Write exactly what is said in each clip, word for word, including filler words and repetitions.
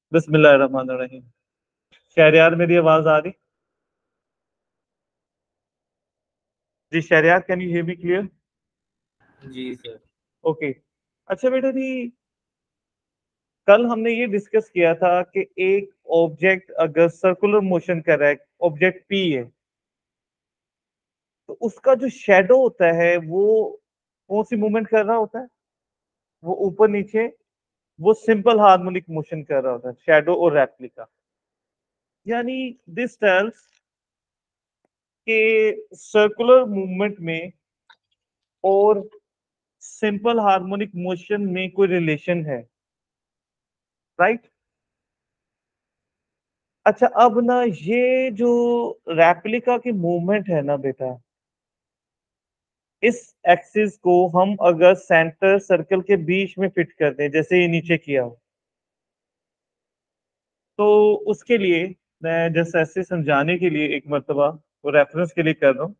बिस्मिल्लाहिर्रहमानिर्रहीम। शहरयार, मेरी आवाज आ रही? जी Shahryar, can you hear me clear? जी सर। ओके। अच्छा बेटा जी, कल हमने ये डिस्कस किया था कि एक ऑब्जेक्ट अगर सर्कुलर मोशन कर रहा है, ऑब्जेक्ट पी है, तो उसका जो शेडो होता है वो कौन सी मूवमेंट कर रहा होता है? वो ऊपर नीचे, वो सिंपल हार्मोनिक मोशन कर रहा होता है, शेडो और रेप्लिका। यानी दिस टेल्स के सर्कुलर मूवमेंट में और सिंपल हार्मोनिक मोशन में कोई रिलेशन है, राइट? अच्छा, अब ना ये जो रेप्लिका की मूवमेंट है ना बेटा, इस एक्सिस को हम अगर सेंटर सर्कल के बीच में फिट कर दें, जैसे ये नीचे किया हो, तो उसके लिए मैं जस्ट ऐसे समझाने के लिए एक मर्तबा वो रेफरेंस के लिए कर रहा हूँ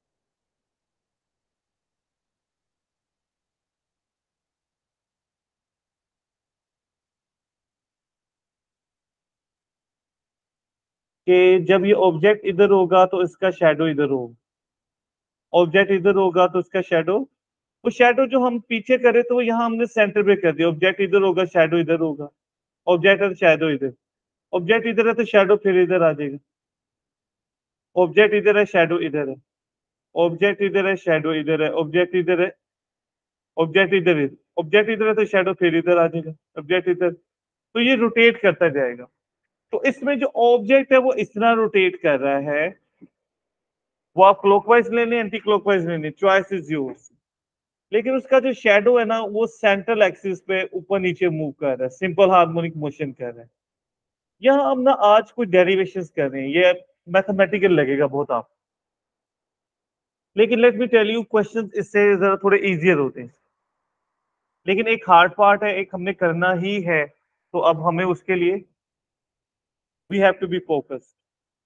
कि जब ये ऑब्जेक्ट इधर होगा तो इसका शेडो इधर होगा, ऑब्जेक्ट इधर होगा तो इसका शेडो, वो शेडो जो हम पीछे करे तो वो यहाँ हमने सेंटर पे कर दिया, ऑब्जेक्ट इधर होगा, शेडो इधर होगा, ऑब्जेक्ट है तो शेडो इधर, ऑब्जेक्ट इधर है तो शेडो फिर इधर आ जाएगा, ऑब्जेक्ट इधर है शेडो इधर है, ऑब्जेक्ट इधर है शेडो इधर है, ऑब्जेक्ट इधर है, ऑब्जेक्ट इधर है, ऑब्जेक्ट इधर है तो शेडो फिर इधर आ जाएगा, ऑब्जेक्ट इधर, तो ये रोटेट करता जाएगा। तो इसमें जो ऑब्जेक्ट है वो इस तरह रोटेट कर रहा है, वो आप क्लॉकवाइज ले लें, एंटी क्लॉकवाइज ले लें, चॉइस इज योर्स। लेकिन उसका जो शेडो है ना वो सेंट्रल एक्सिस पे ऊपर नीचे मूव कर रहा है, सिंपल हार्मोनिक मोशन कर रहा है। यहाँ हम ना आज कुछ डेरिवेशंस कर रहे हैं, ये मैथमेटिकल लगेगा बहुत आप, लेकिन let me tell you, question इससे जरा थोड़े इजियर होते हैं, लेकिन एक हार्ड पार्ट है, एक हमने करना ही है, तो अब हमें उसके लिए we have to be focused.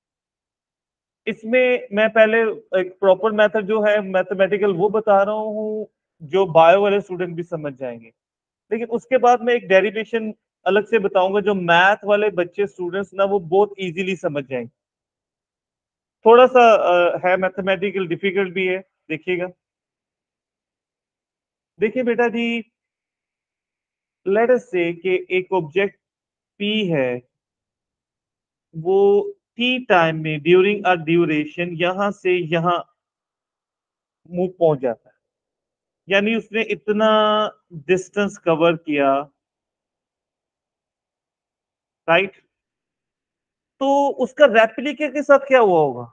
इसमें मैं पहले एक प्रॉपर मेथड जो है मैथमेटिकल वो बता रहा हूँ, जो बायो वाले स्टूडेंट भी समझ जाएंगे, लेकिन उसके बाद मैं एक डेरिवेशन अलग से बताऊंगा जो मैथ वाले बच्चे स्टूडेंट्स ना वो बहुत इजीली समझ जाएंगे। थोड़ा सा अ, है मैथमेटिकल डिफिकल्ट भी है, देखिएगा। देखिए बेटा जी, लेट अस से कि एक ऑब्जेक्ट पी है, वो टी टाइम में ड्यूरिंग अ ड्यूरेशन यहां से यहां मूव पहुंच जाता है, यानी उसने इतना डिस्टेंस कवर किया, राइट? तो उसका रेप्लिका के साथ क्या हुआ होगा?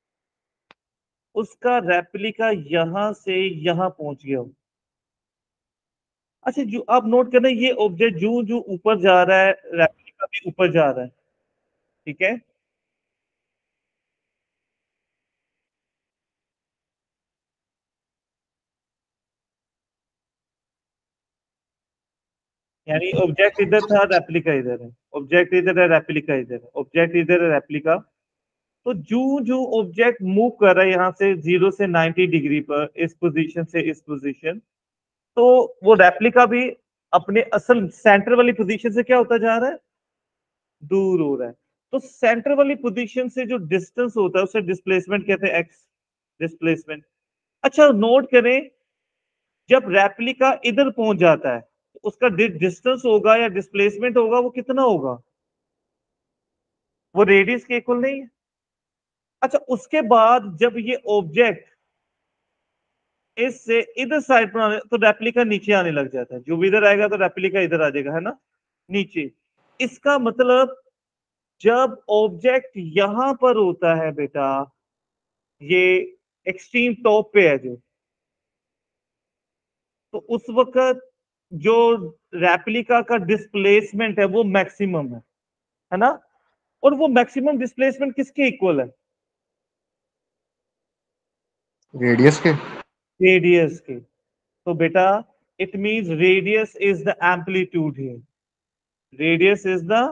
उसका रेप्लिका यहां से यहां पहुंच गया होगा। अच्छा, जो आप नोट करना, ये ऑब्जेक्ट जो जो ऊपर जा रहा है, रेप्लिका भी ऊपर जा रहा है, ठीक है? यानी ऑब्जेक्ट इधर था, रेप्लिका इधर है, ऑब्जेक्ट इधर है, रेप्लिका इधर है, ऑब्जेक्ट इधर है, रेप्लिका। तो जो जो ऑब्जेक्ट मूव कर रहा है यहाँ से जीरो से नाइन्टी डिग्री पर, इस पोजीशन से इस पोजीशन, तो वो रेप्लिका भी अपने असल सेंटर वाली पोजीशन से क्या होता जा रहा है? दूर हो रहा है। तो सेंटर वाली पोजीशन से जो डिस्टेंस होता है उसे डिस्प्लेसमेंट कहते हैं, एक्स डिस्प्लेसमेंट। अच्छा नोट करें, जब रेप्लिका इधर पहुंच जाता है तो उसका डिस्टेंस होगा या डिस्प्लेसमेंट होगा, वो कितना होगा? वो रेडियस के इक्वल नहीं है। अच्छा, उसके बाद जब ये ऑब्जेक्ट इससे इधर साइड पर आने, तो रेप्लिका नीचे आने लग जाता है, जो भी इधर आएगा तो रेप्लिका इधर आ जाएगा, है ना, नीचे। इसका मतलब जब ऑब्जेक्ट यहां पर होता है बेटा, ये एक्सट्रीम टॉप पे है जो, तो उस वक्त जो रेप्लिका का डिस्प्लेसमेंट है वो मैक्सिमम है है ना? और वो मैक्सिमम डिस्प्लेसमेंट किसके इक्वल है? रेडियस के। रेडियस के। तो बेटा it means radius is the amplitude here, radius is the,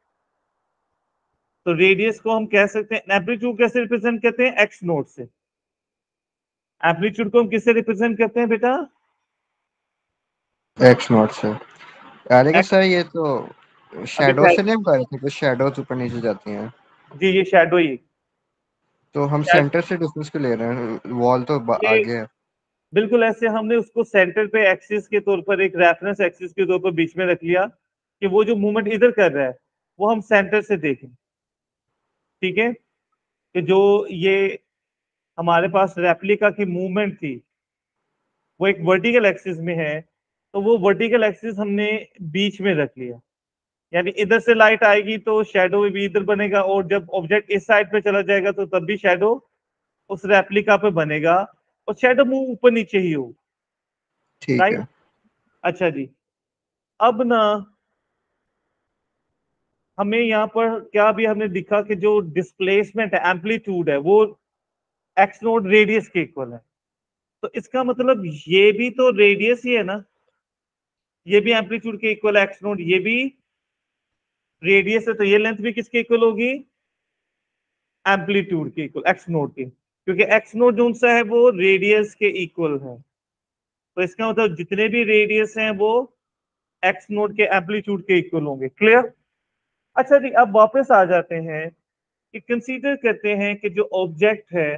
तो रेडियस को हम कह सकते हैं, एम्पलीट्यूड कैसे रिप्रेजेंट करते हैं? एक्स नोट से। एम्पलीट्यूड को हम किससे रिप्रेजेंट करते हैं बेटा? एक्स नॉट से। अरे कि एक्स। सर ये तो शैडो से नहीं हम कर रहे थे, कुछ शैडोज ऊपर नीचे जाती हैं। जी ये शैडो ही, तो हम Shadow- सेंटर से डिस्टेंस को ले रहे हैं, वॉल तो बा- ये आगे है। बिल्कुल ऐसे हमने उसको सेंटर पे एक्सिस के तौर पर, एक रेफरेंस एक्सिस के तौर पर बीच में रख लिया कि वो जो मूवमेंट इधर कर रहा है वो हम सेंटर से देखें। ठीक है, कि जो ये हमारे पास रेप्लिका की मूवमेंट थी वो एक वर्टिकल एक्सिस में है, तो वो वर्टिकल एक्सिस हमने बीच में रख लिया। यानी इधर से लाइट आएगी तो शैडो भी इधर बनेगा, और जब ऑब्जेक्ट इस साइड पे चला जाएगा तो तब भी शैडो उस रेप्लिका पे बनेगा, और शैडो मूव ऊपर नीचे ही हो। ठीक राइट। है। अच्छा जी, अब ना हमें यहाँ पर क्या भी हमने दिखा कि जो डिस्प्लेसमेंट है, एम्पलीट्यूड है, वो एक्स नोट रेडियस के इक्वल है। तो इसका मतलब ये भी तो रेडियस ही है ना, ये भी एम्पलीट्यूड के इक्वल है एक्स नोट, ये भी रेडियस है, तो ये लेंथ भी किसके इक्वल होगी, एम्पलीट्यूड के इक्वल, एक्स नोट के, क्योंकि एक्स नोट जो सा है वो रेडियस के इक्वल है। तो इसका मतलब जितने भी रेडियस हैं वो एक्स नोट के एम्पलीट्यूड के इक्वल होंगे। क्लियर। अच्छा जी, अब वापस आ जाते हैं कि कंसीडर करते हैं कि जो ऑब्जेक्ट है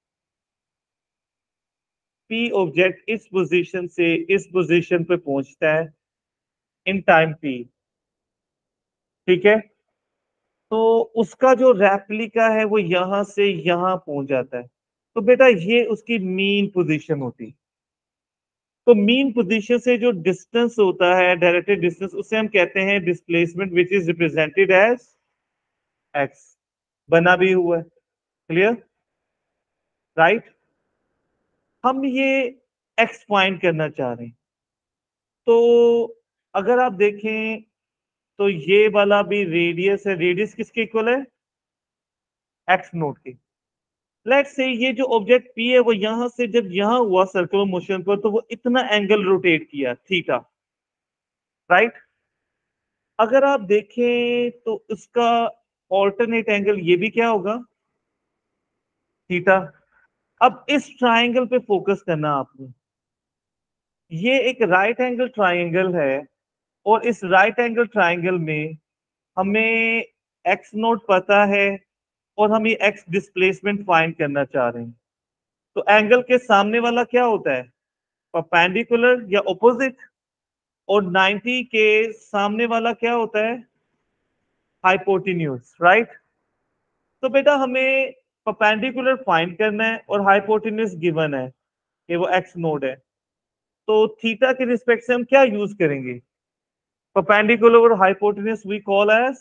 पी, ऑब्जेक्ट इस पोजीशन से इस पोजीशन पे पहुंचता है इन टाइम पी। ठीक है, तो उसका जो रेप्लिका है वो यहां से यहां पहुंच जाता है, तो बेटा ये उसकी मीन पोजीशन होती है। तो मीन पोजीशन से जो डिस्टेंस होता है, डायरेक्टेड डिस्टेंस, उसे हम कहते हैं displacement, which is represented as X. बना भी हुआ है। क्लियर। राइट। हम ये एक्स फाइंड करना चाह रहे हैं, तो अगर आप देखें तो ये वाला भी रेडियस है, रेडियस किसके इक्वल है, एक्स नोट के। लेट्स से ये जो ऑब्जेक्ट पी है वो यहां से जब यहां हुआ सर्कुलर मोशन पर, तो वो इतना एंगल रोटेट किया थीटा। राइट। अगर आप देखें तो इसका ऑल्टरनेट एंगल ये भी क्या होगा, थीटा। अब इस ट्राइंगल पे फोकस करना आपने, ये एक राइट एंगल ट्राइंगल है, और इस राइट एंगल ट्राइंगल में हमें एक्स नोट पता है, और हम ये एक्स डिस्प्लेसमेंट फाइंड करना चाह रहे हैं। तो एंगल के सामने वाला क्या होता है, परपेंडिकुलर या ऑपोजिट, और नाइंटी के सामने वाला क्या होता है, हाइपोटेन्यूज। राइट। तो बेटा हमें परपेंडिकुलर फाइंड करना है और हाइपोटेन्यूज गिवन है कि वो एक्स नोड है। तो थीटा के रिस्पेक्ट से हम क्या यूज करेंगे, परपेंडिकुलर और hypotenuse we call as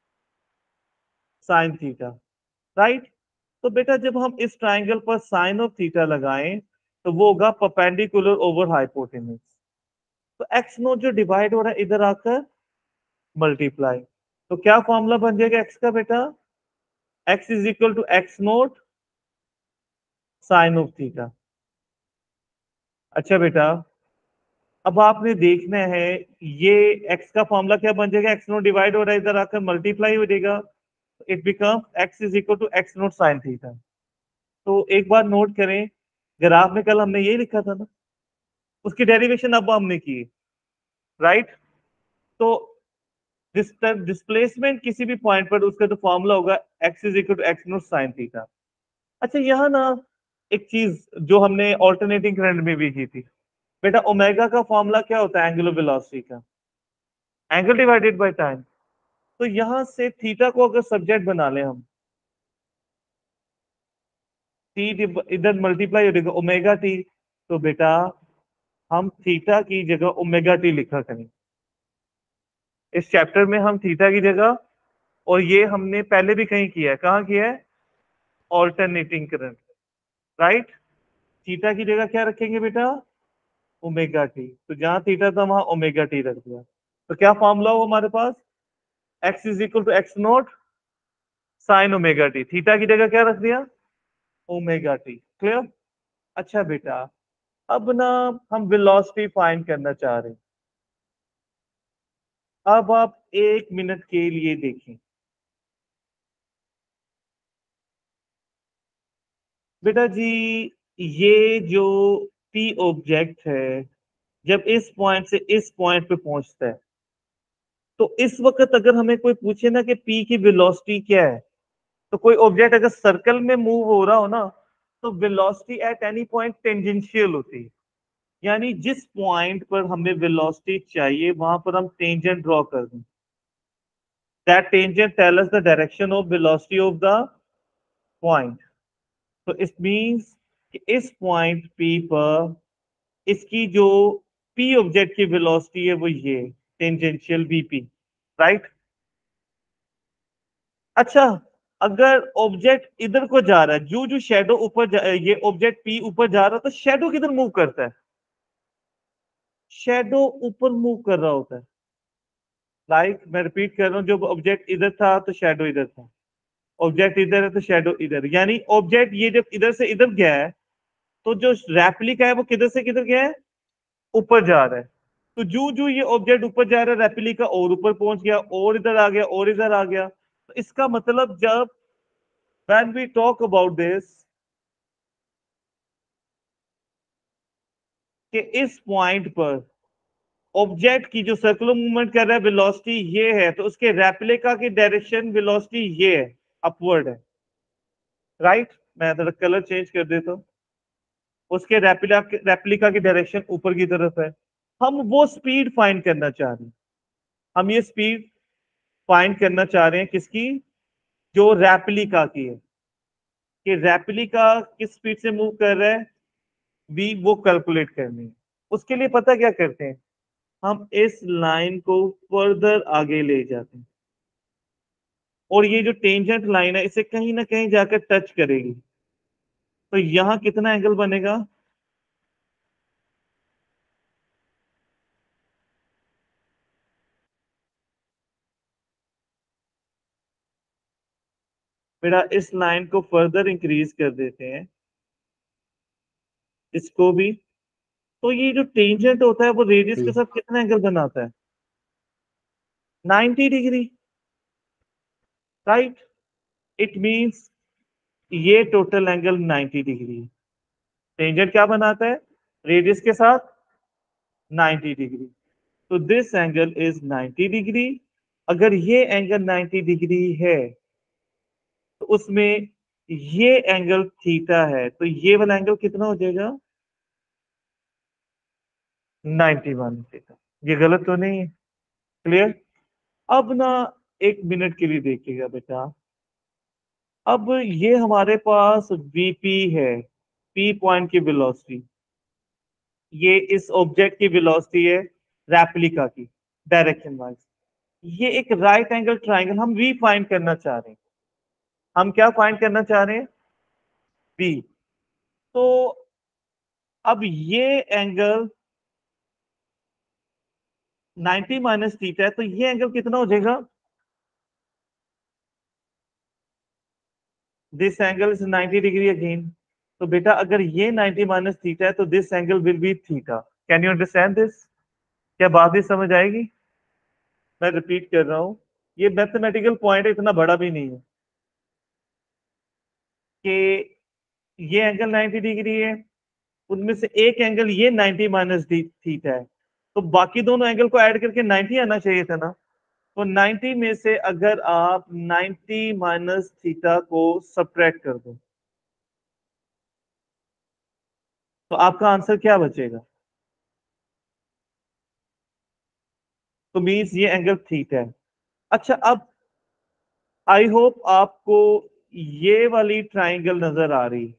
sine theta. Right. तो बेटा जब हम इस ट्राइंगल पर साइन ऑफ थीटा लगाएं तो वो होगा परपेंडिकुलर ओवर हाइपोटेन्यूज। तो एक्स नोट जो डिवाइड हो रहा है इधर आकर मल्टीप्लाई, तो क्या फॉर्मूला बन जाएगा एक्स का बेटा, X is equal to x naught sine of theta. अच्छा बेटा, अब आपने देखना है ये एक्स का फॉर्मूला क्या बन जाएगा, एक्स नोट डिवाइड हो रहा है इधर आकर मल्टीप्लाई हो जाएगा, it become X is equal to x naught sine theta. तो एक बार नोट करें, ग्राफ में कल हमने यही लिखा था ना, उसकी डेरिवेशन अब हमने की। राइट। तो डिस्प्लेसमेंट किसी भी पॉइंट पर उसका जो फॉर्मूला होगा X is equal to x naught sine theta. अच्छा यहाँ ना एक चीज जो हमने ऑल्टरनेटिंग करंट में भी की थी, बेटा ओमेगा का फॉर्मूला क्या होता है एंगुलर वेलोसिटी का, एंगल डिवाइडेड बाय टाइम। तो यहां से थीटा को अगर सब्जेक्ट बना ले हम, टी इधर मल्टीप्लाई हो जाएगा ओमेगा टी, तो बेटा हम थीटा की जगह ओमेगा टी लिखा करें इस चैप्टर में, हम थीटा की जगह, और ये हमने पहले भी कहीं किया है, कहाँ किया है, ऑल्टरनेटिंग करंट। राइट। थीटा की जगह क्या रखेंगे बेटा, ओमेगा टी, तो जहां थीटा था वहां ओमेगा टी रख दिया। तो क्या फॉर्मूला हो हमारे पास, X is equal to x naught sine omega T, theta की जगह क्या रख दिया, ओमेगा टी। क्लियर। अच्छा बेटा, अब ना हम वेलोसिटी फाइंड करना चाह रहे हैं। अब आप एक मिनट के लिए देखें बेटा जी, ये जो पी ऑब्जेक्ट है जब इस पॉइंट से इस पॉइंट पे पहुंचता है तो इस वक्त अगर हमें कोई पूछे ना कि p की वेलोसिटी क्या है, तो कोई ऑब्जेक्ट अगर सर्कल में मूव हो रहा हो ना, तो velocity at any point tangential होती है, यानी जिस पॉइंट पर हमें वेलोसिटी चाहिए वहां पर हम टेंजेंट ड्रॉ कर दें। That tangent tell us the direction of velocity of the point. तो इट मींस कि इस पॉइंट P पर इसकी जो P ऑब्जेक्ट की वेलोसिटी है वो ये टेंजेंशियल वीपी, राइट। अच्छा, अगर ऑब्जेक्ट इधर को जा रहा है, जो जो शेडो ऊपर ये ऑब्जेक्ट P ऊपर जा रहा है, तो शेडो किधर मूव करता है? शेडो ऊपर मूव कर रहा होता है। लाइक मैं रिपीट कर रहा हूं, जब ऑब्जेक्ट इधर था तो शेडो इधर था, ऑब्जेक्ट इधर है तो शेडो इधर, यानी ऑब्जेक्ट ये जब इधर से इधर गया है तो जो रेप्लिका है वो किधर से किधर गया है? ऊपर जा रहा है। तो जो जो ये ऑब्जेक्ट ऊपर जा रहा है, रेप्लिका और ऊपर पहुंच गया, और इधर आ गया, और इधर आ गया। तो इसका मतलब जब when we talk about this कि इस पॉइंट पर ऑब्जेक्ट की जो सर्कुलर मूवमेंट कर रहा है वेलोसिटी ये है, तो उसके रेप्लिका की डायरेक्शन वेलोसिटी ये है, अपवर्ड है, राइट। मैं थोड़ा कलर चेंज कर देता हूं। उसके रेप्लिका रेप्लिका की डायरेक्शन ऊपर की तरफ है। हम वो स्पीड फाइंड करना चाह रहे हैं, हम ये स्पीड फाइंड करना चाह रहे हैं किसकी? जो रेप्लिका की है, कि रेप्लिका किस स्पीड से मूव कर रहा है, वी वो कैलकुलेट करनी है। उसके लिए पता क्या करते हैं, हम इस लाइन को फर्दर आगे ले जाते हैं और ये जो टेंजेंट लाइन है इसे कहीं ना कहीं जाकर टच करेगी, तो यहां कितना एंगल बनेगा? बेटा इस लाइन को फर्दर इंक्रीज कर देते हैं, इसको भी। तो ये जो टेंजेंट होता है वो रेडियस के साथ कितना एंगल बनाता है? Ninety degree, right. It means ये टोटल एंगल नाइंटी डिग्री है। टेंजेंट क्या बनाता है? रेडियस के साथ नाइंटी डिग्री। तो this angle is ninety degree. अगर ये एंगल नाइंटी डिग्री है तो उसमें ये एंगल थीटा है, तो ये वाला एंगल कितना हो जाएगा? Ninety one theta. ये गलत तो नहीं है? क्लियर? अब ना एक मिनट के लिए देखिएगा बेटा। अब ये हमारे पास वीपी है, पी पॉइंट की वेलोसिटी, ये इस ऑब्जेक्ट की वेलोसिटी है रेप्लिका की डायरेक्शन वाइज। ये एक राइट एंगल ट्राइंगल हम वी फाइंड करना चाह रहे हैं। हम क्या फाइंड करना चाह रहे हैं? वी। तो अब ये एंगल नाइंटी माइनस थीटा है, तो ये एंगल कितना हो जाएगा? This angle is ninety degree again. तो बेटा अगर ये नाइंटी माइनस थीटा है तो this angle will be theta. Can you understand this? क्या बात ही समझ आएगी? मैं रिपीट कर रहा हूं, ये मैथमेटिकल पॉइंट इतना बड़ा भी नहीं है कि ये एंगल नाइंटी डिग्री है, उनमें से एक एंगल ये नाइंटी माइनस थीटा है, तो बाकी दोनों एंगल को ऐड करके नाइंटी आना चाहिए था ना। तो नाइंटी में से अगर आप नाइंटी माइनस थीटा को सब्ट्रैक्ट कर दो तो आपका आंसर क्या बचेगा? तो मीन्स ये एंगल थीटा है। अच्छा, अब आई होप आपको ये वाली ट्राइंगल नजर आ रही है,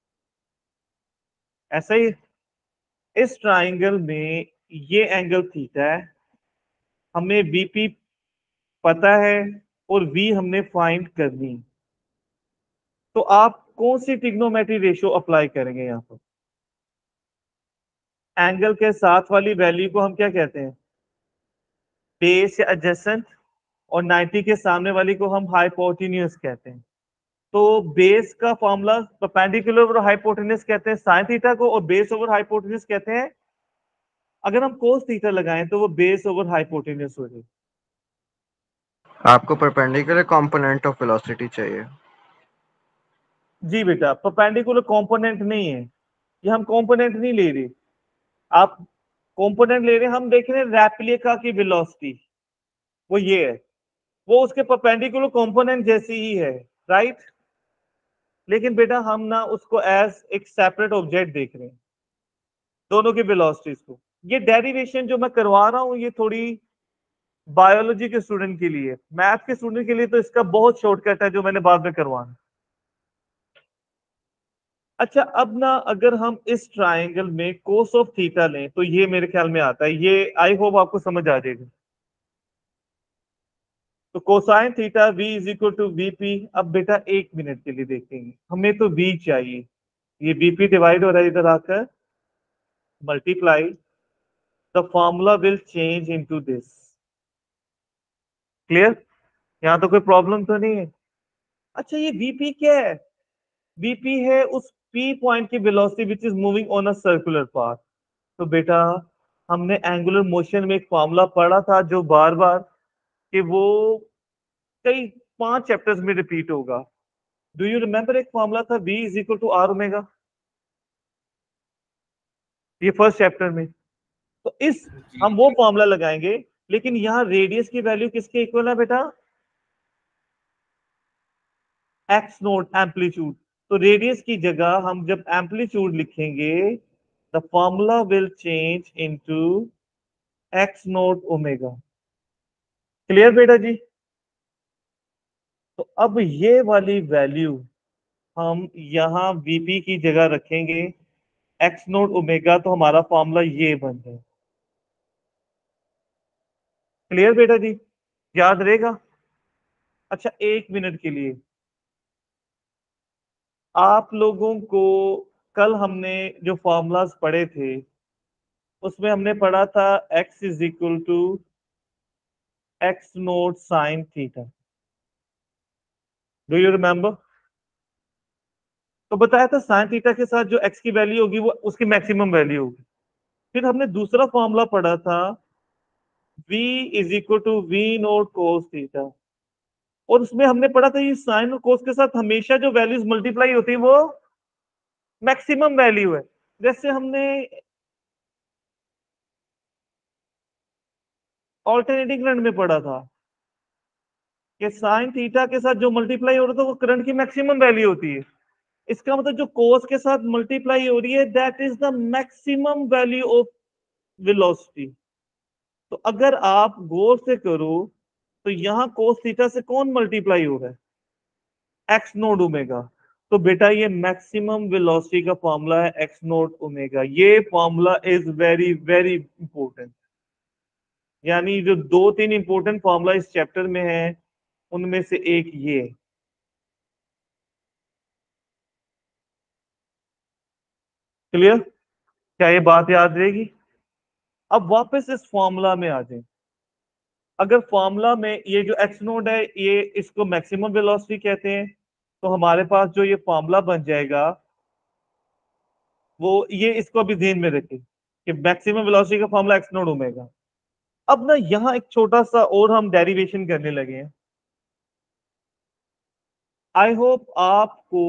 ऐसा ही। इस ट्राइंगल में ये एंगल थीटा है, हमें बीपी पता है और वी हमने फाइंड करनी। तो आप कौन सी ट्रिग्नोमेट्री रेशियो अप्लाई करेंगे यहाँ पर? एंगल के साथ वाली वैल्यू को हम क्या कहते हैं? बेस या एडजेसेंट। और नाइंटी के सामने वाली को हम हाइपोटेन्यूज कहते हैं। तो बेस का फॉर्मूला परपेंडिकुलर ओवर हाइपोटेन्यूज कहते हैं साइन थीटा को, और बेस ओवर हाइपोटेन्यूज कहते हैं, अगर हम कोस थीटा लगाएं तो वो बेस ओवर हाइपोटेन्यूज हो जाएगी। आपको परपेंडिकुलर कंपोनेंट ऑफ वेलोसिटी चाहिए। जी बेटा, परपेंडिकुलर कंपोनेंट नहीं है, ये हम कंपोनेंट नहीं ले रहे, आप कंपोनेंट ले रहे हैं। हम देख रहे हैं रेप्लिका की वेलोसिटी, वो ये है, वो उसके परपेंडिकुलर कंपोनेंट जैसी ही है, राइट। लेकिन बेटा हम ना उसको एज एक सेपरेट ऑब्जेक्ट देख रहे हैं, दोनों की वेलोसिटीज को। ये डेरिवेशन जो मैं करवा रहा हूं ये थोड़ी बायोलॉजी के स्टूडेंट के लिए, मैथ के स्टूडेंट के लिए तो इसका बहुत शॉर्टकट है जो मैंने बाद में करवाना। अच्छा, अब ना अगर हम इस ट्राइंगल में कोस ऑफ थीटा लें तो ये मेरे ख्याल में आता है, ये आई होप आपको समझ आ जाएगा। तो cosine theta v is equal to VP. अब बेटा एक मिनट के लिए देखेंगे, हमें तो v चाहिए, ये बीपी डिवाइड हो रहा है इधर आकर, multiply, the formula will change into this. Clear? यहां तो कोई प्रॉब्लम तो नहीं है। अच्छा, ये वीपी क्या है? वीपी है उस पी पॉइंट की velocity which is moving on a circular path. तो बेटा हमने एंगुलर मोशन में एक फॉर्मूला पढ़ा था जो बार बार कि वो कई पांच चैप्टर्स में रिपीट होगा। Do you remember? एक फॉर्मूला था v is equal to R omega, ये फर्स्ट चैप्टर में। तो इस जी हम वो फॉर्मूला लगाएंगे, लेकिन यहाँ रेडियस की वैल्यू किसके इक्वल है बेटा? X naught amplitude. तो रेडियस की जगह हम जब एम्पलीट्यूड लिखेंगे, the formula will change into X naught omega. Clear बेटा जी? तो अब ये वाली वैल्यू हम यहाँ वीपी की जगह रखेंगे एक्स नोट ओमेगा, तो हमारा फॉर्मूला ये बन जाए। क्लियर बेटा जी? याद रहेगा? अच्छा, एक मिनट के लिए, आप लोगों को कल हमने जो फॉर्मूलाज पढ़े थे उसमें हमने पढ़ा था x is equal to x naught sine theta. Do you remember? तो बताया था साइन थीटा के साथ जो x की वैल्यू होगी वो उसकी मैक्सिमम वैल्यू होगी। फिर हमने दूसरा फॉर्मूला पढ़ा था v is equal to V naught cos theta, और उसमें हमने पढ़ा था ये साइन और कोस के साथ हमेशा जो वैल्यूज मल्टीप्लाई होती है वो मैक्सिमम वैल्यू है। जैसे हमने ऑल्टरनेटिंग करंट में पढ़ा था कि साइन थीटा के साथ जो मल्टीप्लाई हो रहा था वो करंट की मैक्सिमम वैल्यू होती है। इसका मतलब जो कोस के साथ मल्टीप्लाई हो रही है that is the maximum value of velocity. तो अगर आप गौर से करो तो यहाँ कोस थीटा से कौन मल्टीप्लाई हो रहा है? X naught omega. तो बेटा ये मैक्सिमम वेलोसिटी का फॉर्मूला है एक्स नोट ओमेगा। ये formula is very very important. यानी जो दो तीन इंपॉर्टेंट फॉर्मूला इस चैप्टर में है उनमें से एक ये। क्लियर? क्या ये बात याद रहेगी? अब वापस इस फॉर्मूला में आ जाए। अगर फॉर्मूला में ये जो एक्स नोड है ये इसको मैक्सिमम वेलोसिटी कहते हैं, तो हमारे पास जो ये फॉर्मूला बन जाएगा वो ये, इसको अभी ध्यान में रखें कि मैक्सिमम वेलोसिटी का फॉर्मूला एक्स नोड ओमेगा। अब ना यहाँ एक छोटा सा और हम डेरिवेशन करने लगे हैं। आई होप आपको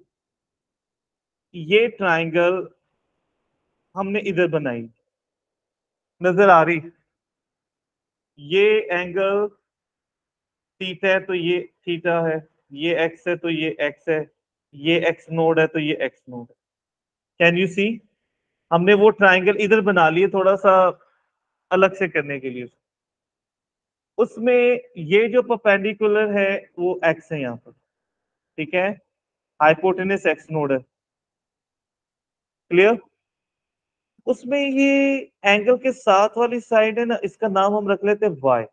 ये ट्राइंगल हमने इधर बनाई नजर आ रही? ये एंगल थीटा है तो ये थीटा है, ये एक्स है तो ये एक्स है, ये एक्स नोड है तो ये एक्स नोड है। Can you see? हमने वो ट्राइंगल इधर बना लिए थोड़ा सा अलग से करने के लिए। उसमें ये जो परपेंडिकुलर है वो एक्स है यहाँ पर, ठीक है, हाइपोटेनस एक्स नोड है। क्लियर? उसमें ये एंगल के साथ वाली साइड है ना, इसका नाम हम रख लेते हैं वाई।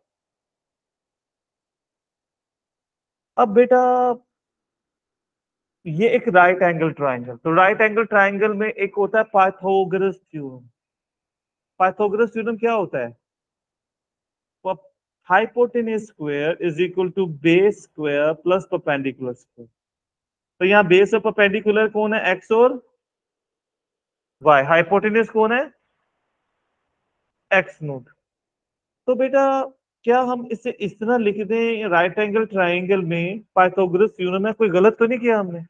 अब बेटा ये एक राइट एंगल ट्राइंगल, तो राइट एंगल ट्राइंगल में एक होता है पाइथागोरस थ्योरम। पाइथागोरस थ्योरम क्या होता है? Hypotenuse square is equal to base square plus perpendicular square. तो यहाँ बेस और परपेंडिकुलर कौन है? एक्स और वाई। हाइपोटेनस कौन है? X naught. तो बेटा क्या हम इसे इस तरह लिख दें राइट एंगल ट्राइंगल में पाइथागोरस थ्योरम में? कोई गलत तो नहीं किया हमने?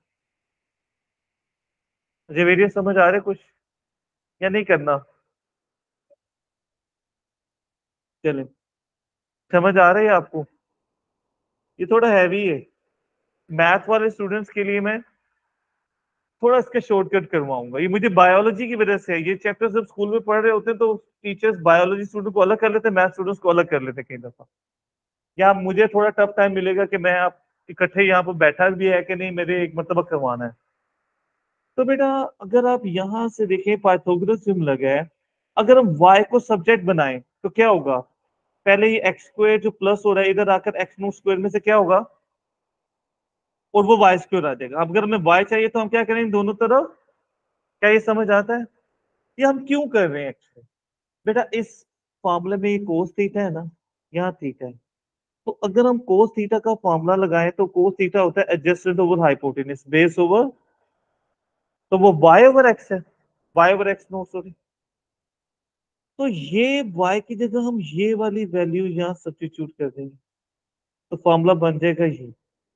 जेवेरियस समझ आ रहे कुछ या नहीं करना? चलें, समझ आ रही है आपको? ये थोड़ा हैवी है, मैथ वाले स्टूडेंट्स के लिए मैं थोड़ा इसका शॉर्टकट करवाऊंगा। ये मुझे बायोलॉजी की वजह से है, ये चैप्टर जब स्कूल में पढ़ रहे होते हैं तो टीचर्स बायोलॉजी स्टूडेंट को अलग कर लेते हैं, मैथ स्टूडेंट्स को अलग कर लेते हैं कई दफा। या मुझे थोड़ा टफ टाइम मिलेगा कि मैं आप इकट्ठे यहाँ पर बैठा भी है कि नहीं, मेरे एक मरतबा करवाना है। तो बेटा अगर आप यहां से देखें पाइथागोरस थ्योरम लगा है, अगर हम y को सब्जेक्ट बनाएं तो क्या होगा? पहले ये एक्स स्क्वायर जो प्लस हो रहा है इधर आकर एक्स नोट स्क्वायर में से क्या होगा, और वो वाई स्क्वायर आ जाएगा। अब अगर हमें वाई चाहिए तो हम क्या करेंगे दोनों तरफ? क्या ये समझ आता है? ये हम क्यों कर रहे हैं एक्चुअली? बेटा इस फॉर्मूले में ये कोस थीटा है ना, यहाँ थीटा है, तो अगर हम कोस थीटा का फॉर्मूला लगाएं तो कोस थीटा होता है adjusted over hypotenuse base over, तो वो वाई ओवर एक्स है, Y over X no sorry. तो ये y की जगह हम ये वाली वैल्यू यहाँ सब्स्टिट्यूट कर देंगे तो फॉर्मूला बन जाएगा ये।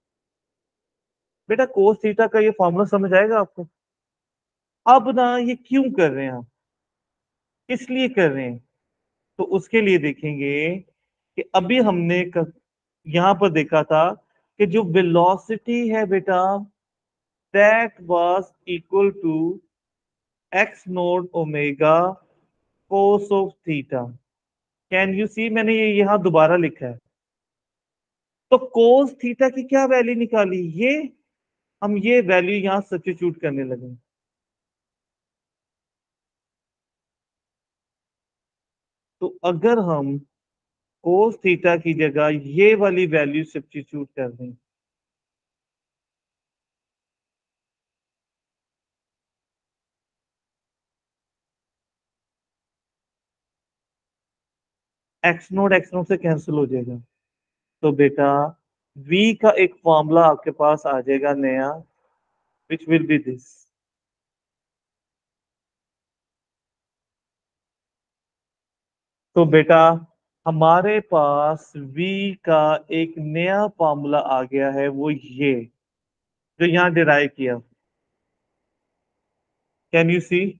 बेटा कोस थीटा का ये फॉर्मूला समझ आएगा आपको? अब ना ये क्यों कर रहे हैं हम, किस लिए कर रहे हैं, तो उसके लिए देखेंगे कि अभी हमने क- यहाँ पर देखा था कि जो वेलोसिटी है बेटा that was equal to x naught omega cos of theta. Can you see, मैंने ये यहाँ दोबारा लिखा है। तो कोस थीटा की क्या वैल्यू निकाली, ये हम ये वैल्यू यहां सब्स्टिट्यूट करने लगे। तो अगर हम कोस थीटा की जगह ये वाली वैल्यू सब्स्टिट्यूट कर दें, एक्स नोट एक्स नोट से कैंसिल हो जाएगा, तो बेटा v का एक फॉर्मूला आपके पास आ जाएगा नया, विच विल बी दिस। तो बेटा हमारे पास v का एक नया फॉर्मूला आ गया है, वो ये जो यहाँ डिराइव किया। कैन यू सी,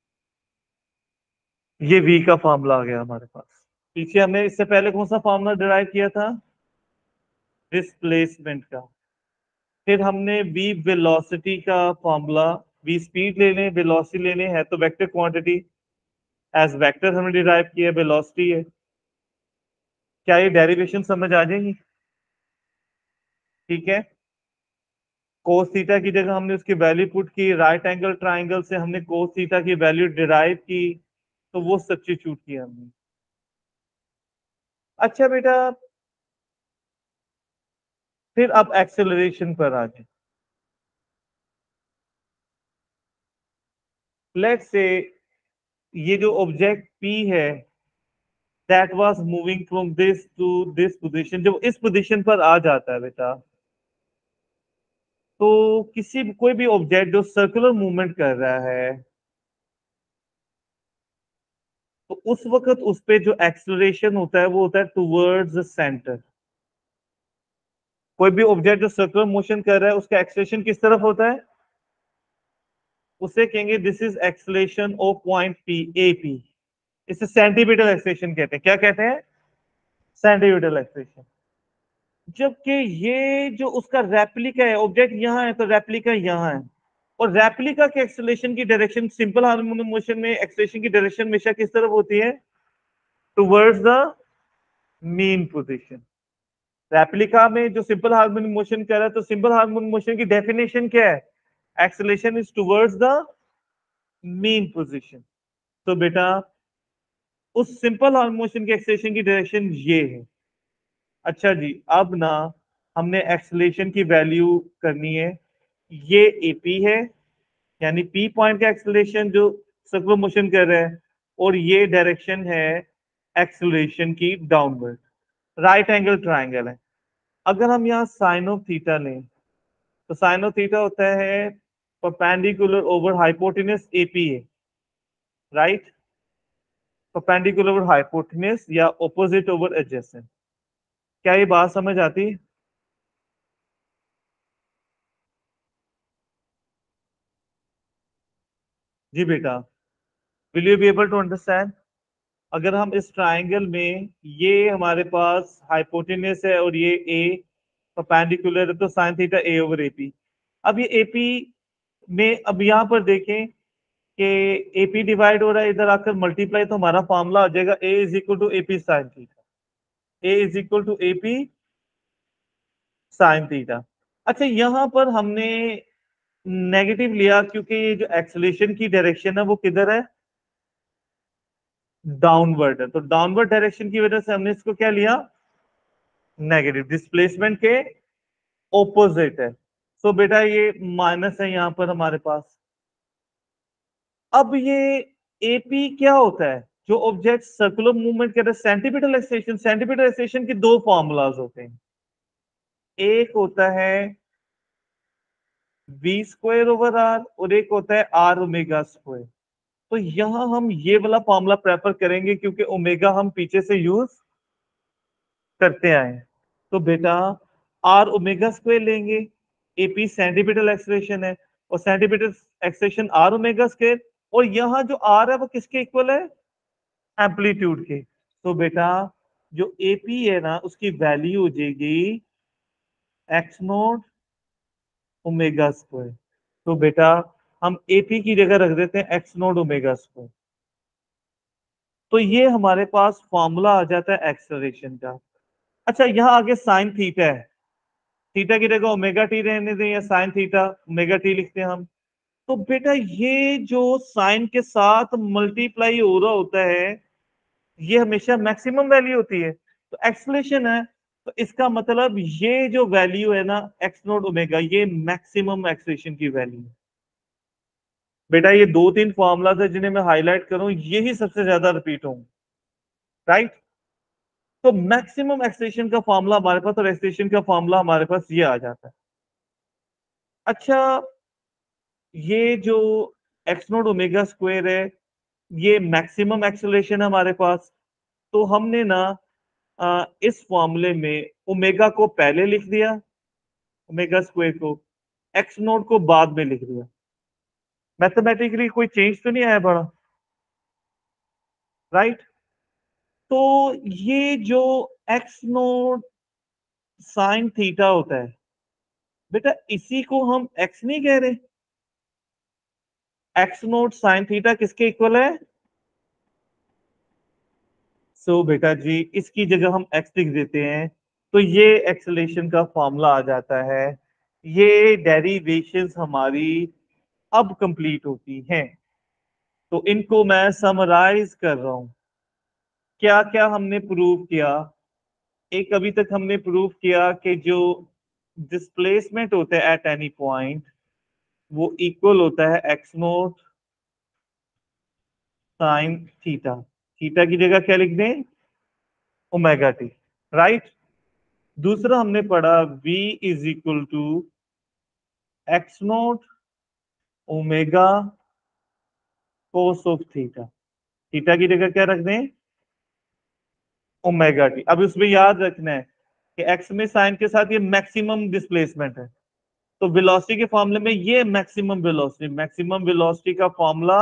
ये v का फॉर्मूला आ गया हमारे पास। पीछे हमने इससे पहले कौन सा फॉर्मूला डिराइव किया था? डिस्प्लेसमेंट का। फिर हमने v वेलोसिटी का फॉर्मूला, v स्पीड लेने वेलोसिटी लेने है तो वेक्टर क्वांटिटी एज वेक्टर हमने डिराइव किया, वेलोसिटी है। क्या ये डेरिवेशन समझ आ जाएगी? ठीक है, कोस थीटा की जगह हमने उसकी वैल्यू पुट की, राइट एंगल ट्राइंगल से हमने कोस थीटा की वैल्यू डिराइव की, तो वो सब्स्टिट्यूट किया हमने। अच्छा बेटा फिर अब एक्सेलरेशन पर आ जाए। लेट्स से ये जो ऑब्जेक्ट P है that was moving from this to this position, जब इस पोजीशन पर आ जाता है बेटा, तो किसी भी कोई भी ऑब्जेक्ट जो सर्कुलर मूवमेंट कर रहा है तो उस वक्त उस पे जो एक्सेलरेशन होता है वो होता है टुवर्ड्स द सेंटर। कोई भी ऑब्जेक्ट जो सर्कुलर मोशन कर रहा है उसका एक्सेलरेशन किस तरफ होता है? उसे कहेंगे this is acceleration of point P, A P. इसे सेंटीमीटर एक्सेलरेशन कहते हैं। क्या कहते हैं? Centimetre acceleration. जबकि ये जो उसका रेप्लिका है, ऑब्जेक्ट यहाँ है तो रेप्लिका यहाँ है, और रेप्लिका के एक्सेलरेशन की डायरेक्शन सिंपल हार्मोनिक मोशन में एक्सेलरेशन की डायरेक्शन हमेशा किस तरफ होती है? Towards the mean position. Replica में जो सिंपल हार्मोनिक मोशन कर रहा है तो सिंपल हार्मोनिक मोशन की डेफिनेशन क्या है? Acceleration is towards the mean position. तो बेटा उस सिंपल हार्मोनिक मोशन की एक्सेलरेशन की डायरेक्शन ये है। अच्छा जी, अब ना हमने एक्सेलरेशन की वैल्यू करनी है। ये एपी है, यानी पी पॉइंट का एक्सेलरेशन जो सर्कुलर मोशन कर रहा है, और ये डायरेक्शन है एक्सेलरेशन की डाउनवर्ड। राइट एंगल ट्राइंगल है। अगर हम यहाँ साइन ऑफ थीटा लें तो साइन ऑफ थीटा होता है परपेंडिकुलर ओवर हाइपोटेनस एपी है, राइट? परपेंडिकुलर ओवर हाइपोटेनस या ऑपोजिट ओवर एडजेसेंट। क्या ये बात समझ आती है? जी बेटा, will you be able to understand? अगर हम इस ट्राइंगल में, ये हमारे पास हाइपोटेनस है और ये ए परपेंडिकुलर है, तो sine theta A over AP. अब ये एपी में, अब यहाँ पर देखें कि एपी डिवाइड हो रहा है, इधर आकर मल्टीप्लाई, तो हमारा फॉर्मूला आ जाएगा A is equal to AP sine theta. A is equal to AP sine theta. अच्छा, यहां पर हमने नेगेटिव लिया क्योंकि ये जो एक्सेलेरेशन की डायरेक्शन है वो किधर है, डाउनवर्ड है, तो डाउनवर्ड डायरेक्शन की वजह से हमने इसको क्या लिया, नेगेटिव, डिस्प्लेसमेंट के ऑपोजिट है। सो बेटा ये माइनस है यहां पर हमारे पास। अब ये एपी क्या होता है, जो ऑब्जेक्ट सर्कुलर मूवमेंट कर रहा है, सेंटीमीटर एक्सेलेरेशन। सेंटीमीटर एक्सेलेरेशन के दो फॉर्मूलाज होते हैं, एक होता है वी स्क्वायर ओवर आर और एक होता है आर ओमेगा स्क्वायर। तो यहां हम ये वाला फॉर्मूला प्रेफर करेंगे क्योंकि ओमेगा हम पीछे से यूज करते आए हैं। तो बेटा आर ओमेगा स्क्वायर लेंगे, एपी सेंटीमीटर एक्सेलेरेशन है और centimetre acceleration R omega square, और यहाँ जो आर है वो किसके इक्वल है, एम्पलीट्यूड के। तो बेटा जो एपी है ना उसकी वैल्यू हो जाएगी एक्स नोट ओमेगा स्क्वायर। तो बेटा हम एपी की जगह रख देते हैं एक्स नोट ओमेगा स्क्वायर। तो ये हमारे पास फॉर्मूला आ जाता है एक्सेलरेशन का। अच्छा, यहाँ आगे साइन थीटा है, थीटा की जगह ओमेगा टी रहने दें या साइन थीटा ओमेगा टी लिखते हैं हम। तो बेटा ये जो साइन के साथ मल्टीप्लाई हो रहा होता है ये हमेशा मैक्सिमम वैल्यू होती है, तो एक्सेलरेशन है, तो इसका मतलब ये जो वैल्यू है ना एक्स नोट ओमेगा, ये मैक्सिमम एक्सेलरेशन की वैल्यू है। बेटा ये दो तीन फॉर्मूलाज है जिन्हें मैं हाईलाइट करूं, यही सबसे ज्यादा रिपीट होंगे, राइट। तो मैक्सिमम एक्सेलरेशन का फॉर्मूला हमारे पास और एक्सेलरेशन का फॉर्मूला हमारे पास ये आ जाता है। अच्छा, ये जो एक्स नोट ओमेगा स्क्वायर है ये मैक्सिमम एक्सेलरेशन है हमारे पास। तो हमने ना आ, इस फॉर्मूले में ओमेगा को पहले लिख दिया, ओमेगा स्क्वायर को, एक्स नोट को बाद में लिख दिया। मैथमेटिकली कोई चेंज तो नहीं आया बड़ा, राइट। तो ये जो एक्स नोट साइन थीटा होता है बेटा, इसी को हम एक्स नहीं कह रहे, एक्स नोट साइन थीटा किसके इक्वल है, सो so, बेटा जी इसकी जगह हम एक्स लिख देते हैं, तो ये एक्सेलेरेशन का फॉर्मूला आ जाता है। ये डेरिवेशंस हमारी अब कंप्लीट होती हैं, तो इनको मैं समराइज कर रहा हूं। क्या क्या हमने प्रूव किया, एक अभी तक हमने प्रूव किया कि जो डिस्प्लेसमेंट होता है एट एनी पॉइंट वो इक्वल होता है X naught sine theta. Theta की जगह क्या लिख दें, ओमेगा टी, राइट। दूसरा हमने पढ़ा v is equal to x naught omega cos of theta. Theta की जगह क्या रख दें, ओमेगा टी। अब उसमें याद रखना है कि एक्स में साइन के साथ ये मैक्सिमम डिस्प्लेसमेंट है, तो वेलोसिटी के फॉर्मूले में ये मैक्सिमम वेलोसिटी, मैक्सिमम वेलोसिटी का फॉर्मूला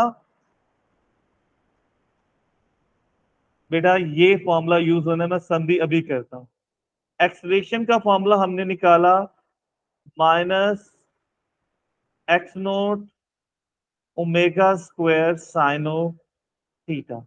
बेटा ये फॉर्मूला यूज होने में संधि अभी करता हूं। एक्सेलरेशन का फॉर्मूला हमने निकाला minus x naught omega square sine of theta.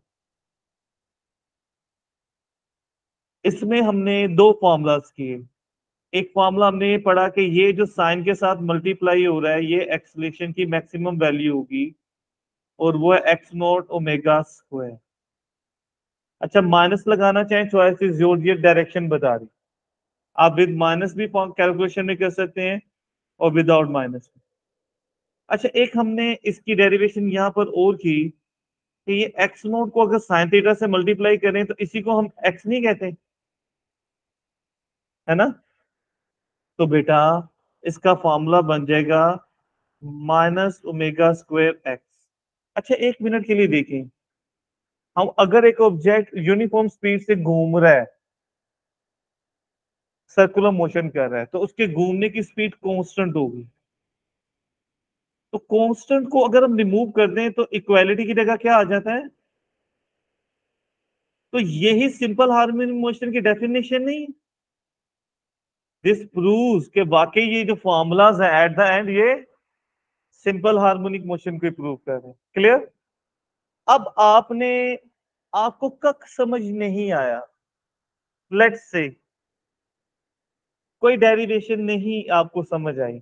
इसमें हमने दो फॉर्मूलाज किए। एक फॉर्मूला हमने ये पढ़ा कि ये जो साइन के साथ मल्टीप्लाई हो रहा है ये एक्सेलरेशन की मैक्सिमम वैल्यू होगी और वो है एक्स नोट ओमेगा स्क्वायर। अच्छा, माइनस लगाना चाहें चॉइस इज योर, ये डायरेक्शन बता रही, आप विद माइनस भी कैलकुलेशन में कर सकते हैं और विदाउट माइनस। अच्छा, एक हमने इसकी डेरिवेशन यहाँ पर और की कि ये एक्स नोट को अगर साइन थीटा से मल्टीप्लाई करें तो इसी को हम एक्स नहीं कहते, है ना। तो बेटा इसका फॉर्मूला बन जाएगा माइनस ओमेगा स्क्वायर एक्स। अच्छा, एक मिनट के लिए देखें, हम अगर एक ऑब्जेक्ट यूनिफॉर्म स्पीड से घूम रहा है, सर्कुलर मोशन कर रहा है, तो उसके घूमने की स्पीड कांस्टेंट होगी। तो कांस्टेंट को अगर हम रिमूव कर दें तो इक्वालिटी की जगह क्या आ जाता है, तो यही सिंपल हार्मोनिक मोशन की डेफिनेशन नहीं। दिस प्रूव्स के वाकई ये जो फॉर्मूलाज है एट द एंड ये सिंपल हार्मोनिक मोशन को प्रूव कर रहे हैं। क्लियर? अब आपने आपको कक समझ नहीं आया, लेट्स से कोई डेरिवेशन नहीं आपको समझ आई,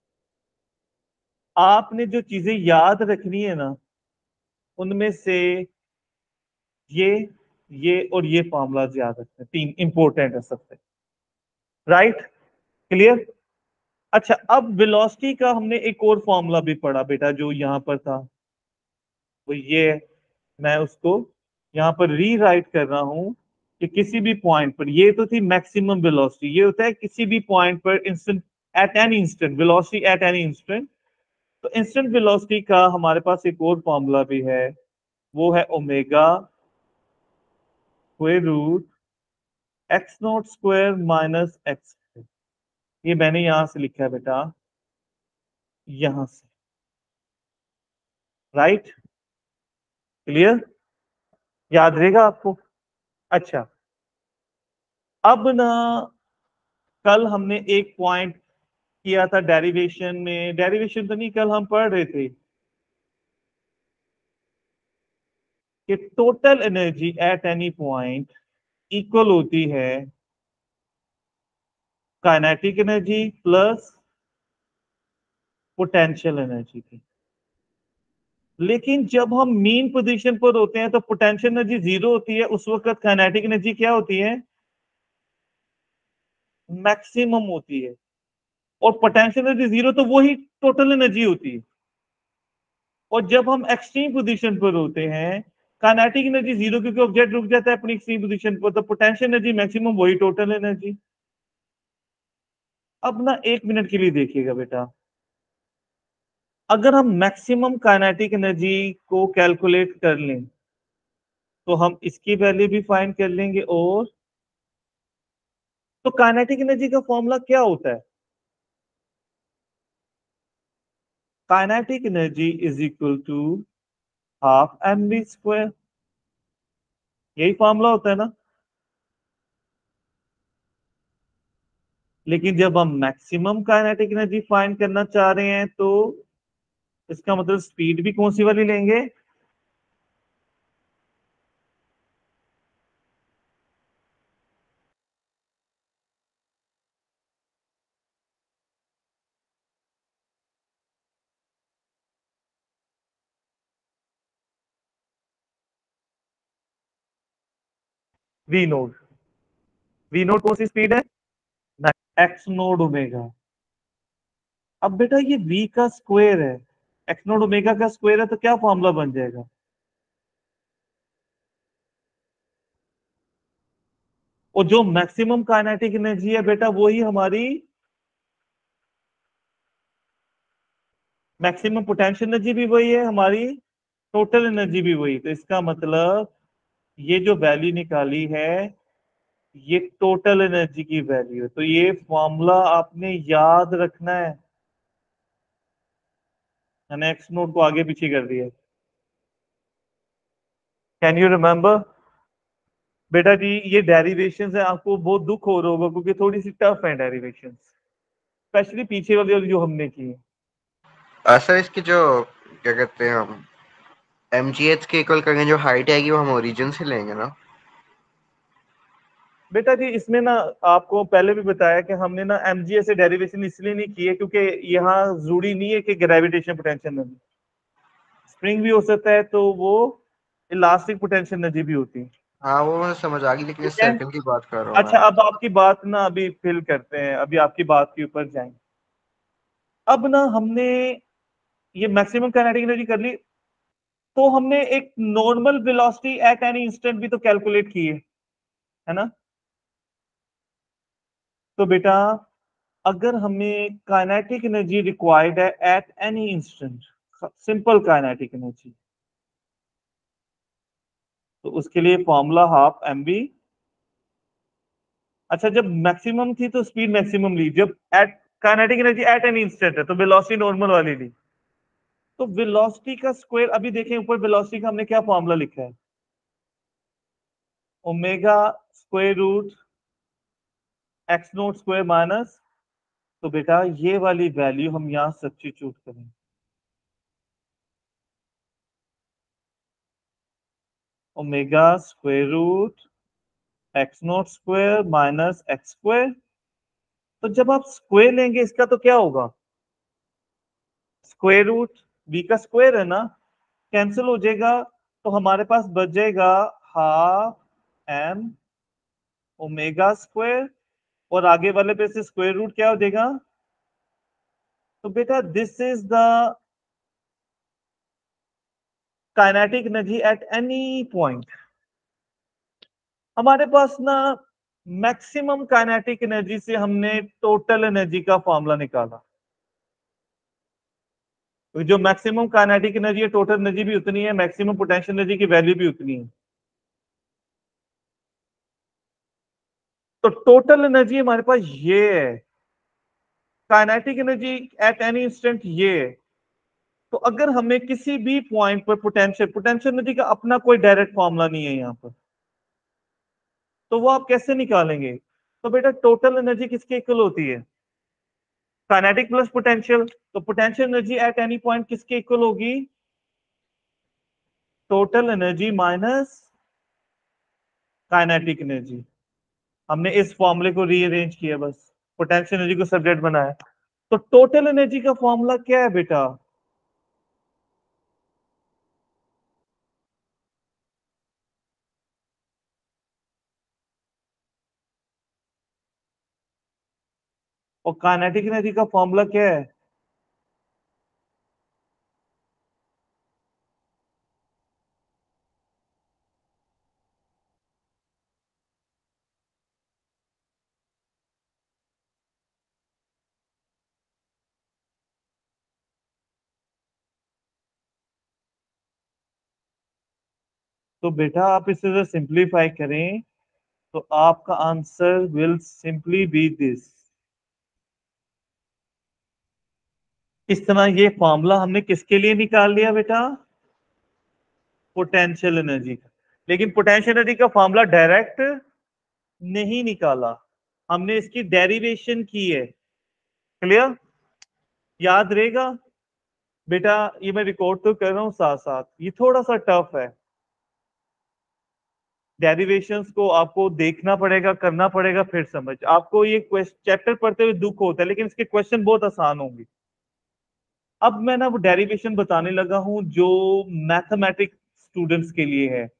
आपने जो चीजें याद रखनी है ना उनमें से ये ये और ये फॉर्मूला याद रखना, तीन इंपॉर्टेंट है सबसे। राइट? क्लियर? अच्छा, अब वेलोसिटी का हमने एक और फॉर्मूला भी पढ़ा बेटा जो यहां पर था, वो ये है। मैं उसको यहां पर रीराइट कर रहा हूं कि किसी भी पॉइंट पर, ये तो थी मैक्सिमम वेलोसिटी, ये होता है किसी भी पॉइंट पर instant, at any instant velocity at any instant. तो इंस्टेंट वेलोसिटी का हमारे पास एक और फॉर्मूला भी है, वो है omega square root X naught square minus X. ये मैंने यहां से लिखा है बेटा, यहां से। राइट? क्लियर? याद रहेगा आपको? अच्छा, अब ना कल हमने एक पॉइंट किया था डेरिवेशन में, डेरिवेशन तो नहीं, कल हम पढ़ रहे थे कि total energy at any point equal होती है kinetic energy plus potential energy की। लेकिन जब हम मीन पोजीशन पर होते हैं तो पोटेंशियल एनर्जी जीरो होती है, उस वक्त काइनेटिक एनर्जी क्या होती है? मैक्सिमम होती है। और पोटेंशियल एनर्जी जीरो तो वही टोटल एनर्जी होती है। और जब हम एक्सट्रीम पोजीशन पर होते हैं, काइनेटिक एनर्जी जीरो क्योंकि ऑब्जेक्ट रुक जाता है अपनी एक्सट्रीम पोजीशन पर, तो पोटेंशियल एनर्जी मैक्सिमम वही टोटल एनर्जी। अब ना एक मिनट के लिए देखिएगा बेटा, अगर हम मैक्सिमम काइनेटिक एनर्जी को कैलकुलेट कर लें तो हम इसकी वैल्यू भी फाइंड कर लेंगे। और तो काइनेटिक एनर्जी का फॉर्मूला क्या होता है? Kinetic energy is equal to half M V square, यही फॉर्मूला होता है ना। लेकिन जब हम मैक्सिमम काइनेटिक एनर्जी फाइंड करना चाह रहे हैं तो इसका मतलब स्पीड भी कौन सी वाली लेंगे? We note. वी नोट कौन सी स्पीड है? X naught omega. अब बेटा ये v का स्क्वायर है, एक्स नोड ओमेगा का स्क्वायर है, तो क्या फॉर्मूला बन जाएगा? और जो मैक्सिमम काइनेटिक एनर्जी है बेटा वही हमारी मैक्सिमम पोटेंशियल एनर्जी भी वही है, हमारी टोटल एनर्जी भी वही। तो इसका मतलब ये जो वैल्यू निकाली है ये टोटल एनर्जी की वैल्यू है। तो ये फॉर्मूला आपने याद रखना है। मैंने एक्स नोट को आगे पीछे कर दिया। Can you remember? बेटा जी ये डेरिवेशंस है, आपको बहुत दुख हो रहा होगा क्योंकि थोड़ी सी टफ है डेरिवेशंस, स्पेशली पीछे वाली जो हमने की है। सर इसकी जो क्या कहते हैं हम एम जी एच के इक्वल करेंगे, जो हाइट आएगी वो हम ओरिजिन से लेंगे ना? बेटा जी इसमें ना आपको पहले भी बताया कि हमने ना एमजीएस से डेरिवेशन इसलिए नहीं की है क्योंकि यहाँ जरूरी नहीं है कि ग्रेविटेशन पोटेंशियल एनर्जी, स्प्रिंग भी हो सकता है तो वो इलास्टिक पोटेंशियल एनर्जी भी होती है। हाँ वो मुझे समझ आ गई, लेकिन ठीक इस है? सर्कल की बात कर रहा हूँ अच्छा, मैं। अब आपकी बात ना अभी फिल करते हैं, अभी आपकी बात के ऊपर जाएंगे। अब ना हमने ये मैक्सिमम काइनेटिक एनर्जी कर ली, तो हमने एक normal velocity at any instant भी तो कैलकुलेट की है, है ना? तो बेटा अगर हमें काइनेटिक एनर्जी रिक्वायर्ड है at any instant, simple kinetic energy, तो उसके लिए फॉर्मूला हाफ एम बी। अच्छा, जब मैक्सिमम थी तो स्पीड मैक्सिमम ली, जब at kinetic energy at any instant है तो वेलोसिटी नॉर्मल वाली ली। तो वेलोसिटी का स्क्वायर, अभी देखें ऊपर वेलोसिटी का हमने क्या फॉर्मूला लिखा है? Omega square root x naught square minus, तो बेटा ये वाली वैल्यू हम यहां सब्स्टिट्यूट करें, omega square root x naught square minus x square. तो जब आप स्क्वायर लेंगे इसका तो क्या होगा, स्क्वायर रूट बी का स्क्वायर है ना, कैंसिल हो जाएगा, तो हमारे पास बच जाएगा हाफ एम ओमेगा स्क्वायर, और आगे वाले पे से स्क्वायर रूट क्या हो जाएगा। तो बेटा this is the kinetic energy at any point. हमारे पास ना मैक्सिमम काइनेटिक एनर्जी से हमने टोटल एनर्जी का फॉर्मूला निकाला, तो जो मैक्सिमम काइनेटिक एनर्जी है टोटल एनर्जी भी उतनी है, मैक्सिमम पोटेंशियल एनर्जी की वैल्यू भी उतनी है। तो टोटल एनर्जी हमारे पास ये है, kinetic energy at any instant ये है। तो अगर हमें किसी भी पॉइंट पर पोटेंशियल पोटेंशियल एनर्जी का अपना कोई डायरेक्ट फॉर्मूला नहीं है यहाँ पर, तो वो आप कैसे निकालेंगे। तो बेटा टोटल एनर्जी किसके इक्वल होती है, काइनेटिक प्लस पोटेंशियल। तो potential energy at any point किसके इक्वल होगी, total energy minus kinetic energy. हमने इस फॉर्मूले को रीअरेंज किया, बस पोटेंशियल एनर्जी को सब्जेक्ट बनाया। तो टोटल एनर्जी का फॉर्मूला क्या है बेटा, और काइनेटिक एनर्जी का फॉर्मूला क्या है, तो बेटा आप इसे सिंप्लीफाई करें तो आपका answer will simply be this. इस तरह ये फॉर्मूला हमने किसके लिए निकाल लिया बेटा, पोटेंशियल एनर्जी का। लेकिन पोटेंशियल एनर्जी का फॉर्मूला डायरेक्ट नहीं निकाला, हमने इसकी डेरिवेशन की है। क्लियर, याद रहेगा बेटा, ये मैं रिकॉर्ड तो कर रहा हूं साथ साथ, ये थोड़ा सा टफ है, डेरिवेशंस को आपको देखना पड़ेगा, करना पड़ेगा, फिर समझ। आपको ये चैप्टर पढ़ते हुए दुख होता है, लेकिन इसके क्वेश्चन बहुत आसान होंगे। अब मैं ना वो डेरिवेशन बताने लगा हूं जो मैथमेटिक्स स्टूडेंट्स के लिए है,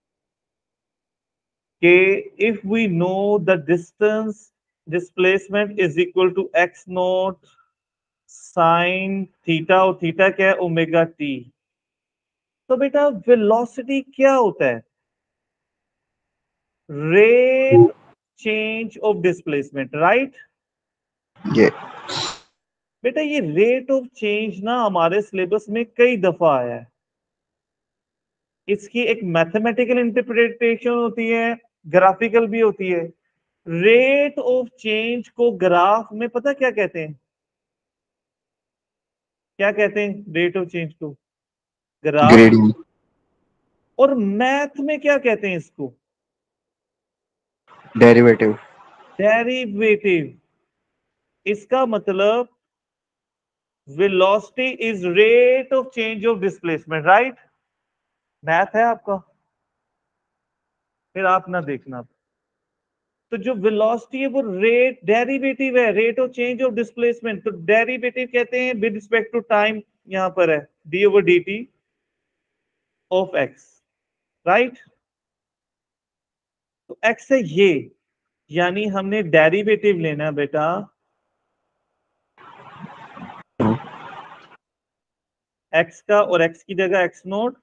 कि if we know the distance displacement is equal to x naught sine theta, और थीटा क्या है, ओमेगा टी। तो बेटा वेलोसिटी क्या होता है, rate change of displacement, right. ये बेटा ये रेट ऑफ चेंज ना हमारे सिलेबस में कई दफा आया है, इसकी एक मैथमेटिकल इंटरप्रिटेशन होती है, ग्राफिकल भी होती है। रेट ऑफ चेंज को ग्राफ में पता क्या कहते हैं, क्या कहते हैं रेट ऑफ चेंज को, ग्राफ। ग्रेडिंग, और मैथ में क्या कहते हैं इसको, डेरिवेटिव। डेरिवेटिव। इसका मतलब velocity is rate of change of displacement, right. Math है आपका, फिर आप ना देखना। तो जो वेलोसिटी है वो रेट डेरिवेटिव है, rate of change of displacement. तो डेरिवेटिव कहते हैं विद रिस्पेक्ट टू टाइम, यहां पर है d over d t of x, right. तो एक्स है ये, यानी हमने डेरिवेटिव लेना है बेटा एक्स का, और एक्स की जगह एक्स नोट।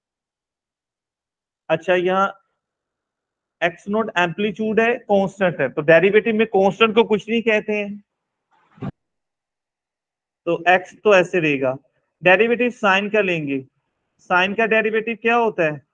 अच्छा यहाँ एक्स नोट एम्पलीट्यूड है, कांस्टेंट है, तो डेरिवेटिव में कांस्टेंट को कुछ नहीं कहते हैं, तो एक्स तो ऐसे रहेगा। डेरिवेटिव साइन का लेंगे, साइन का डेरिवेटिव क्या होता है,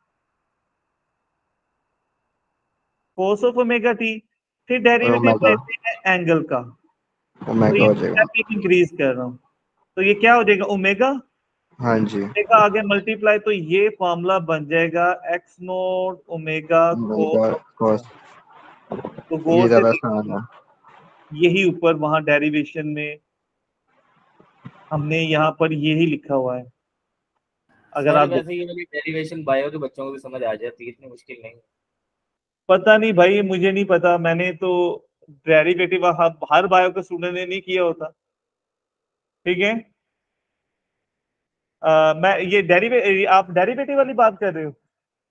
कोस ऑफ ओमेगा टी। फिर डेरिवेटिव ओमेगा, लेते हैं एंगल का, तो ओमेगा ये हो जाएगा। इंक्रीज कर रहा हूं, तो ये क्या हो जाएगा ओमेगा, हाँ जी ओमेगा आगे मल्टीप्लाई, तो ये फॉर्मूला बन जाएगा x naught omega omega cos. cos तो ये गौर से ज्यादा देखो, आसान है। यही ऊपर वहां डेरिवेशन में हमने यहाँ पर यही लिखा हुआ है। अगर सर आप वैसे ये वाली डेरिवेशन बायो के बच्चों को भी समझ आ जाती है, इतनी मुश्किल नहीं। पता नहीं भाई, मुझे नहीं पता, मैंने तो डेरिवेटिव हर बायो के स्टूडेंट ने नहीं किया होता, ठीक है। अ, मैं ये डेरिवे आप डेरिवेटिव वाली बात कर रहे हो?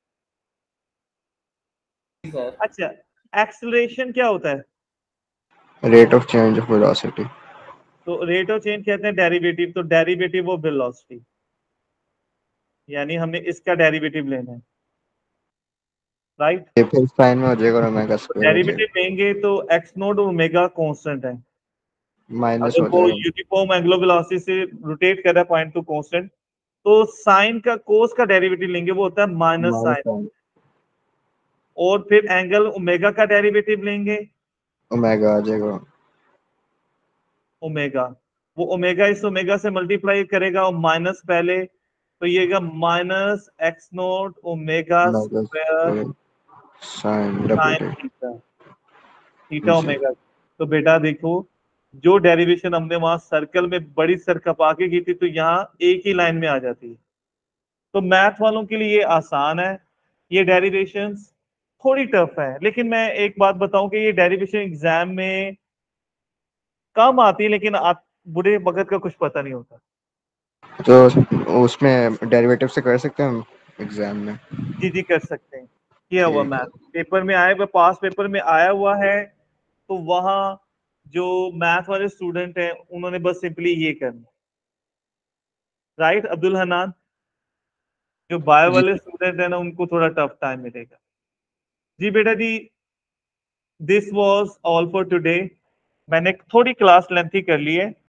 सर अच्छा, एक्सेलरेशन क्या होता है? Rate of change of velocity. तो रेट ऑफ चेंज कहते हैं डेरिवेटिव, तो डेरिवेटिव ऑफ वेलोसिटी, यानी हमें इसका डेरिवेटिव लेना है, राइट। ये फिर साइन में हो जाएगा और ओमेगा तो स्क्वायर हो डेरिवेटिव जाएगा, लेंगे तो एक्स नोट ओमेगा कांस्टेंट है। माइनस अगर हो वो जाएगा यूनिफॉर्म एंगुलर वेलोसिटी से रोटेट कर रहा है पॉइंट टू कांस्टेंट, तो साइन का कोस का डेरिवेटिव लेंगे, वो होता है माइनस माइनस साइन। साइन और फिर एंगल ओमेगा का डेरिवेटिव लेंगे, ओमेगा आ जाएगा। ओमेगा, वो ओमेगा इस ओमेगा से मल्टीप्लाई करेगा और माइनस पहले, तो ये minus x naught omega omega square square sine sine derivative theta, theta जी। ओमेगा। तो बेटा देखो, जो डेरिवेशन हमने वहां सर्कल में बड़ी सर खपा के की थी, तो यहाँ एक ही लाइन में आ जाती है। तो मैथ वालों के लिए ये आसान है, ये डेरिवेशंस थोड़ी टफ है, लेकिन मैं एक बात बताऊं कि ये डेरिवेशन एग्जाम में कम आती है, लेकिन आ, बुरे वक्त का कुछ पता नहीं होता। तो उसमें डेरिवेटिव से कर सकते हैं हम एग्जाम में। जी जी कर सकते हैं, किया हुआ ठीक है। मैथ पेपर में आया हुआ, पास पेपर में आया हुआ है। तो वहां जो मैथ वाले स्टूडेंट हैं उन्होंने बस सिंपली ये करना, राइट अब्दुल हनान। जो बायो जी वाले स्टूडेंट है ना, उनको थोड़ा टफ टाइम मिलेगा। जी बेटा जी, this was all for today. मैंने थोड़ी क्लास लेंथी कर ली है,